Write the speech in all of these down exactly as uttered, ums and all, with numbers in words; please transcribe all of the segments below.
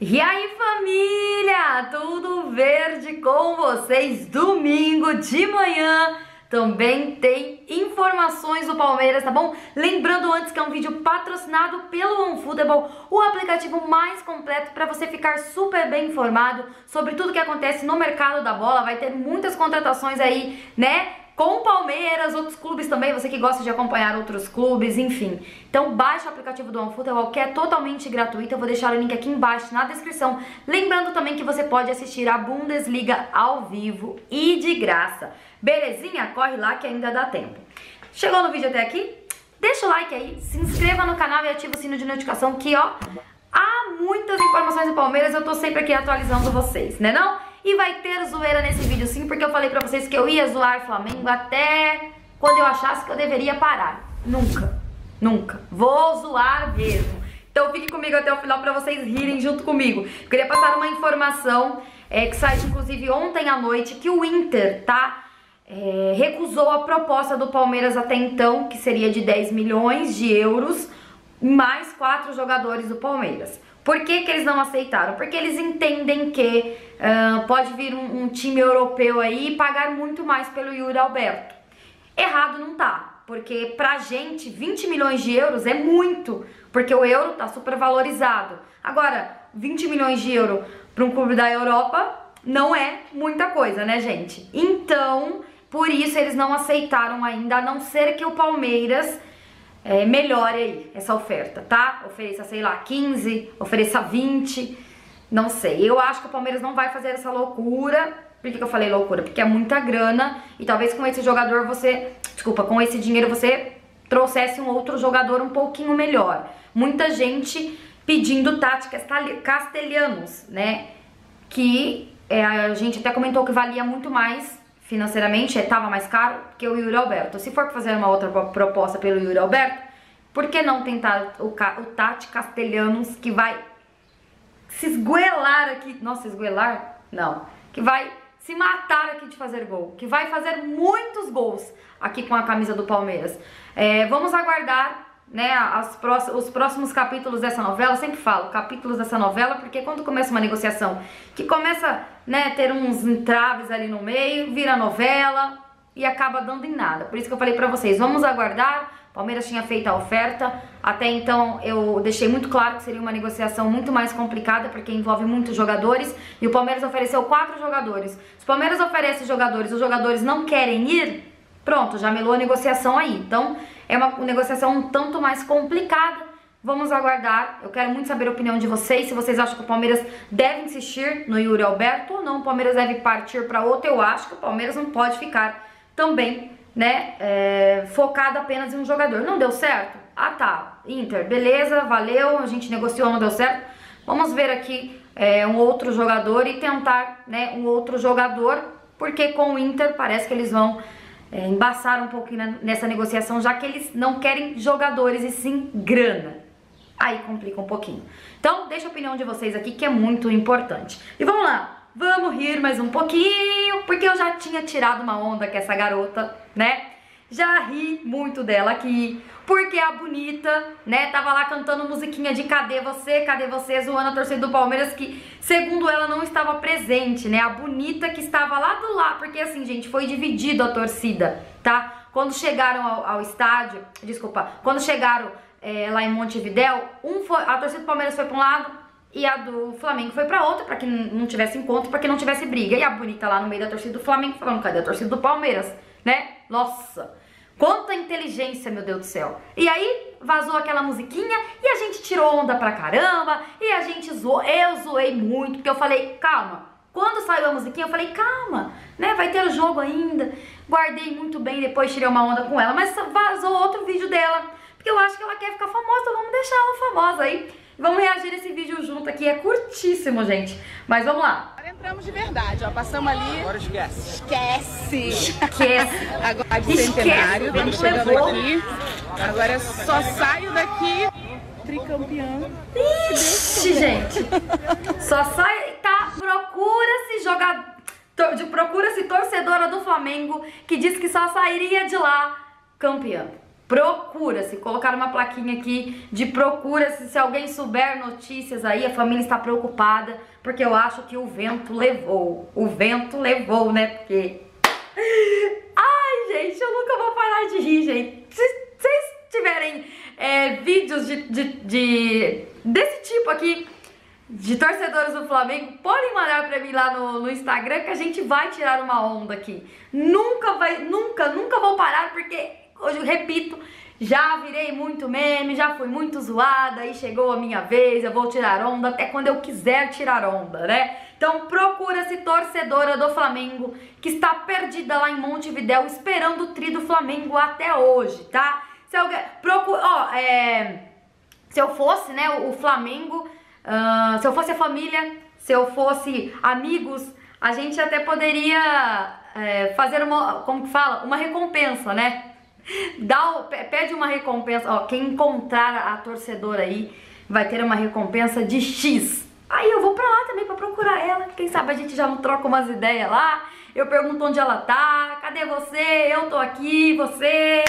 E aí, família, tudo verde com vocês? Domingo de manhã também tem informações do Palmeiras, tá bom? Lembrando antes que é um vídeo patrocinado pelo OneFootball, o aplicativo mais completo para você ficar super bem informado sobre tudo que acontece no mercado da bola. Vai ter muitas contratações aí, né? Com o Palmeiras, outros clubes também, você que gosta de acompanhar outros clubes, enfim. Então baixa o aplicativo do OneFootball, que é totalmente gratuito. Eu vou deixar o link aqui embaixo na descrição. Lembrando também que você pode assistir a Bundesliga ao vivo e de graça. Belezinha? Corre lá que ainda dá tempo. Chegou no vídeo até aqui? Deixa o like aí, se inscreva no canal e ativa o sino de notificação que, ó, há muitas informações do Palmeiras, eu tô sempre aqui atualizando vocês, né não? E vai ter zoeira nesse vídeo sim, porque eu falei pra vocês que eu ia zoar Flamengo até quando eu achasse que eu deveria parar. Nunca, nunca. Vou zoar mesmo. Então fique comigo até o final pra vocês rirem junto comigo. Eu queria passar uma informação é, que saiu inclusive ontem à noite, que o Inter, tá, é, recusou a proposta do Palmeiras até então, que seria de dez milhões de euros, mais quatro jogadores do Palmeiras. Por que que eles não aceitaram? Porque eles entendem que uh, pode vir um, um time europeu aí e pagar muito mais pelo Yuri Alberto. Errado não tá, porque pra gente vinte milhões de euros é muito, porque o euro tá super valorizado. Agora, vinte milhões de euros para um clube da Europa não é muita coisa, né, gente? Então, por isso eles não aceitaram ainda, a não ser que o Palmeiras É, melhore aí essa oferta, tá? Ofereça, sei lá, quinze, ofereça vinte, não sei. Eu acho que o Palmeiras não vai fazer essa loucura. Por que que eu falei loucura? Porque é muita grana e talvez com esse jogador você, desculpa, com esse dinheiro você trouxesse um outro jogador um pouquinho melhor. Muita gente pedindo táticas castelhanos, né? Que é, a gente até comentou que valia muito mais financeiramente, estava mais caro que o Yuri Alberto. Se for fazer uma outra proposta pelo Yuri Alberto, por que não tentar o, o Tati Castelhanos, que vai se esgoelar aqui, nossa, esgoelar? Não, que vai se matar aqui de fazer gol, que vai fazer muitos gols aqui com a camisa do Palmeiras. É, vamos aguardar, né, as próximos, os próximos capítulos dessa novela. Eu sempre falo capítulos dessa novela, porque quando começa uma negociação que começa, né, ter uns entraves ali no meio, vira novela e acaba dando em nada. Por isso que eu falei pra vocês, vamos aguardar. Palmeiras tinha feito a oferta, até então eu deixei muito claro que seria uma negociação muito mais complicada, porque envolve muitos jogadores, e o Palmeiras ofereceu quatro jogadores. Se o Palmeiras oferece jogadores e os jogadores não querem ir, pronto, já melou a negociação aí. Então é uma negociação um tanto mais complicada. Vamos aguardar. Eu quero muito saber a opinião de vocês. Se vocês acham que o Palmeiras deve insistir no Yuri Alberto ou não, o Palmeiras deve partir para outro. Eu acho que o Palmeiras não pode ficar também, né, é, focado apenas em um jogador. Não deu certo? Ah tá, Inter, beleza, valeu, a gente negociou, não deu certo. Vamos ver aqui é, um outro jogador e tentar, né, um outro jogador, porque com o Inter parece que eles vão É, embaçar um pouquinho nessa negociação, já que eles não querem jogadores e sim grana. Aí complica um pouquinho. Então deixa a opinião de vocês aqui, que é muito importante. E vamos lá, vamos rir mais um pouquinho, porque eu já tinha tirado uma onda com essa garota, né? Já ri muito dela aqui, porque a Bonita, né, tava lá cantando musiquinha de Cadê Você, Cadê Você, zoando a torcida do Palmeiras, que segundo ela não estava presente, né, a Bonita que estava lá do lado, porque assim, gente, foi dividido a torcida, tá? Quando chegaram ao, ao estádio, desculpa, quando chegaram é, lá em Montevidéu, um foi, a torcida do Palmeiras foi pra um lado e a do Flamengo foi pra outro, pra que não tivesse encontro, pra que não tivesse briga, e a Bonita lá no meio da torcida do Flamengo falando, cadê a torcida do Palmeiras, né? Nossa! Quanta inteligência, meu Deus do céu. E aí, vazou aquela musiquinha e a gente tirou onda pra caramba. E a gente zoou, eu zoei muito, porque eu falei, calma. Quando saiu a musiquinha, eu falei, calma, né, vai ter o jogo ainda. Guardei muito bem, depois tirei uma onda com ela. Mas vazou outro vídeo dela, porque eu acho que ela quer ficar famosa, então vamos deixar ela famosa aí. Vamos reagir nesse vídeo junto aqui, é curtíssimo, gente. Mas vamos lá. Agora entramos de verdade, ó, passamos ali. Agora esquece. Esquece. Esquece. Agora de centenário, estamos chegando aqui. Agora só saio daqui tricampeão. Ixi, gente. Só sai, tá, procura-se jogador, procura-se torcedora do Flamengo que diz que só sairia de lá campeã. procura-se, colocar uma plaquinha aqui de procura-se, se alguém souber notícias aí, a família está preocupada, porque eu acho que o vento levou, o vento levou, né, porque... Ai, gente, eu nunca vou parar de rir, gente. Se vocês tiverem é, vídeos de, de, de, desse tipo aqui, de torcedores do Flamengo, podem mandar pra mim lá no, no Instagram que a gente vai tirar uma onda aqui. Nunca vai, nunca, nunca vou parar, porque, hoje eu repito, já virei muito meme, já fui muito zoada, aí chegou a minha vez, eu vou tirar onda até quando eu quiser tirar onda, né? Então procura-se torcedora do Flamengo que está perdida lá em Montevidéu esperando o tri do Flamengo até hoje, tá? Se alguém... Procura... Ó, é... Se eu fosse, né, o Flamengo... Uh, se eu fosse a família, se eu fosse amigos, a gente até poderia é, fazer uma, como que fala? Uma recompensa, né? Dá o, pede uma recompensa, ó, quem encontrar a torcedora aí vai ter uma recompensa de X. Aí eu vou pra lá também pra procurar ela, quem sabe a gente já não troca umas ideias lá, eu pergunto onde ela tá, cadê você? Eu tô aqui, você...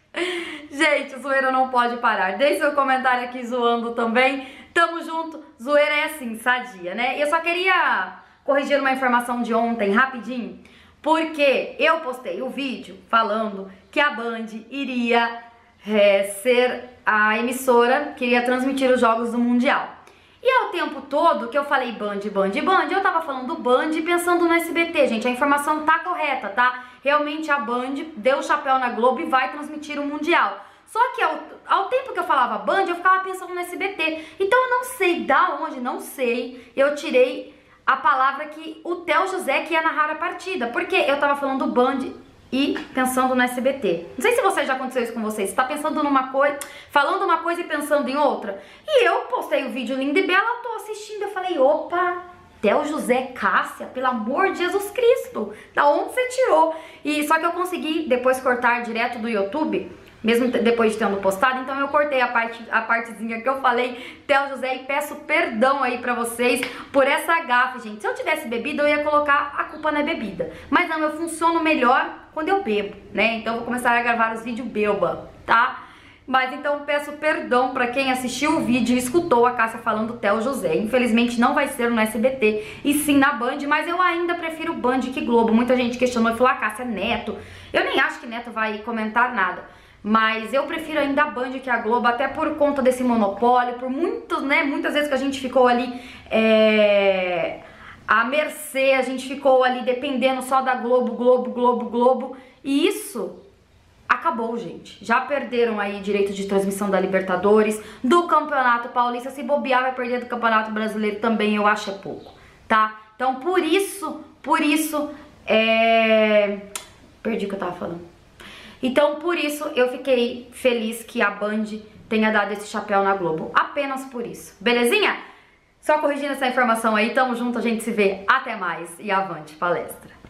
Gente, a zoeira não pode parar. Deixe seu comentário aqui zoando também. Tamo junto. Zoeira é assim, sadia, né? Eu só queria corrigir uma informação de ontem, rapidinho, porque eu postei o vídeo falando que a Band iria é, ser a emissora que iria transmitir os jogos do Mundial. E ao tempo todo que eu falei Band, Band, Band, eu tava falando Band pensando no S B T, gente. A informação tá correta, tá? Realmente a Band deu o chapéu na Globo e vai transmitir o Mundial. Só que ao, ao tempo que eu falava Band, eu ficava pensando no S B T. Então eu não sei da onde, não sei, eu tirei a palavra que o Theo José que ia narrar a partida. Porque eu tava falando Band e pensando no S B T. Não sei se você já aconteceu isso com vocês. Você tá pensando numa coisa, falando uma coisa e pensando em outra. E eu postei o vídeo lindo e bela, eu tô assistindo, eu falei, opa, Theo José Cássia, pelo amor de Jesus Cristo, da onde você tirou? E só que eu consegui depois cortar direto do YouTube, mesmo depois de tendo postado, então eu cortei a, parte, a partezinha que eu falei, Theo José, e peço perdão aí pra vocês por essa gafe, gente. Se eu tivesse bebido, eu ia colocar a culpa na bebida. Mas não, eu funciono melhor quando eu bebo, né? Então eu vou começar a gravar os vídeos beba, tá? Mas então peço perdão pra quem assistiu o vídeo e escutou a Cássia falando Theo José. Infelizmente não vai ser no S B T e sim na Band, mas eu ainda prefiro Band que Globo. Muita gente questionou e falou, ah, Cássia, Neto. Eu nem acho que Neto vai comentar nada. Mas eu prefiro ainda a Band que a Globo, até por conta desse monopólio, por muitos, né, muitas vezes que a gente ficou ali é, à mercê, a gente ficou ali dependendo só da Globo, Globo, Globo, Globo, e isso acabou, gente. Já perderam aí direito de transmissão da Libertadores, do Campeonato Paulista, se bobear vai perder do Campeonato Brasileiro também, eu acho é pouco, tá? Então por isso, por isso, é... perdi o que eu tava falando. Então, por isso, eu fiquei feliz que a Band tenha dado esse chapéu na Globo. Apenas por isso. Belezinha? Só corrigindo essa informação aí, tamo junto, a gente se vê. Até mais e avante palestra.